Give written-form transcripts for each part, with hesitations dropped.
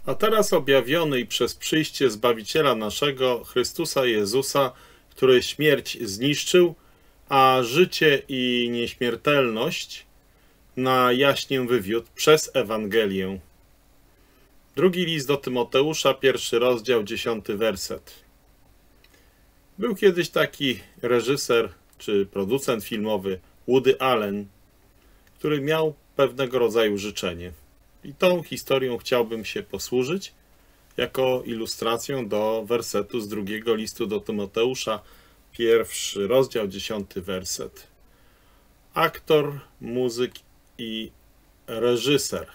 A teraz objawiony i przez przyjście Zbawiciela naszego, Chrystusa Jezusa, który śmierć zniszczył, a życie i nieśmiertelność na jaśnię wywiódł przez Ewangelię. Drugi list do Tymoteusza, 1 rozdział, 10 werset. Był kiedyś taki reżyser czy producent filmowy Woody Allen, który miał pewnego rodzaju życzenie. I tą historią chciałbym się posłużyć jako ilustracją do wersetu z drugiego listu do Tymoteusza, 1 rozdział, 10 werset. Aktor, muzyk i reżyser.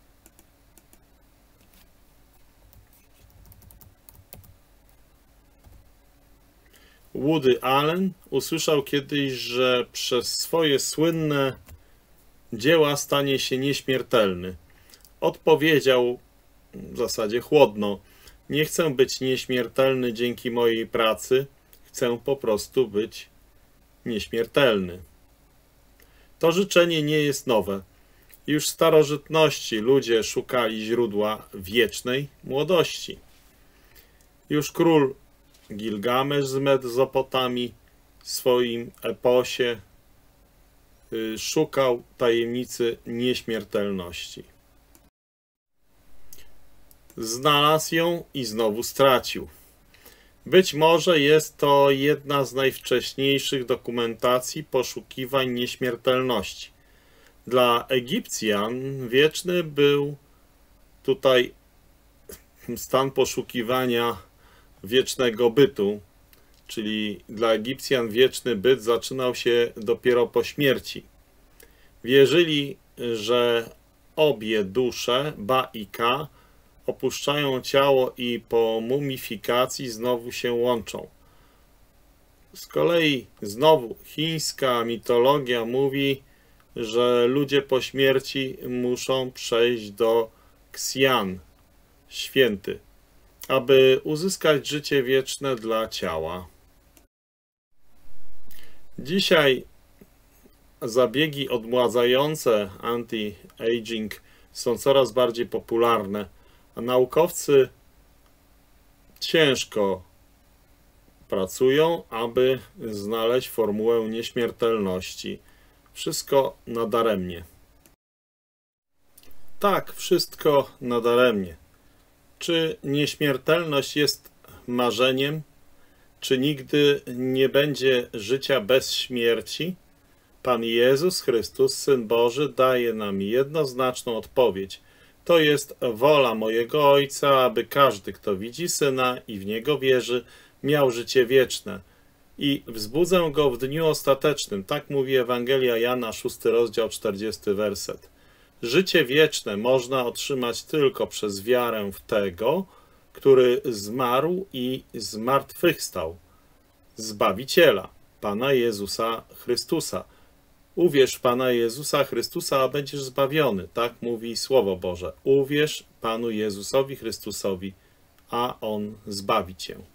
Woody Allen usłyszał kiedyś, że przez swoje słynne dzieła stanie się nieśmiertelny. Odpowiedział w zasadzie chłodno: nie chcę być nieśmiertelny dzięki mojej pracy, chcę po prostu być nieśmiertelny. To życzenie nie jest nowe. Już w starożytności ludzie szukali źródła wiecznej młodości. Już król Gilgamesz z Mezopotamii w swoim eposie szukał tajemnicy nieśmiertelności. Znalazł ją i znowu stracił. Być może jest to jedna z najwcześniejszych dokumentacji poszukiwań nieśmiertelności. Dla Egipcjan wieczny był tutaj stan poszukiwania wiecznego bytu, czyli dla Egipcjan wieczny byt zaczynał się dopiero po śmierci. Wierzyli, że obie dusze, Ba i Ka, opuszczają ciało i po mumifikacji znowu się łączą. Z kolei znowu chińska mitologia mówi, że ludzie po śmierci muszą przejść do Ksjan, święty, aby uzyskać życie wieczne dla ciała. Dzisiaj zabiegi odmładzające, anti-aging, są coraz bardziej popularne, a naukowcy ciężko pracują, aby znaleźć formułę nieśmiertelności. Wszystko nadaremnie. Tak, wszystko nadaremnie. Czy nieśmiertelność jest marzeniem? Czy nigdy nie będzie życia bez śmierci? Pan Jezus Chrystus, Syn Boży, daje nam jednoznaczną odpowiedź. To jest wola mojego Ojca, aby każdy, kto widzi Syna i w Niego wierzy, miał życie wieczne. I wzbudzę go w dniu ostatecznym. Tak mówi Ewangelia Jana, 6 rozdział, 40 werset. Życie wieczne można otrzymać tylko przez wiarę w Tego, który zmarł i zmartwychwstał, Zbawiciela, Pana Jezusa Chrystusa. Uwierz w Pana Jezusa Chrystusa, a będziesz zbawiony. Tak mówi Słowo Boże. Uwierz Panu Jezusowi Chrystusowi, a On zbawi cię.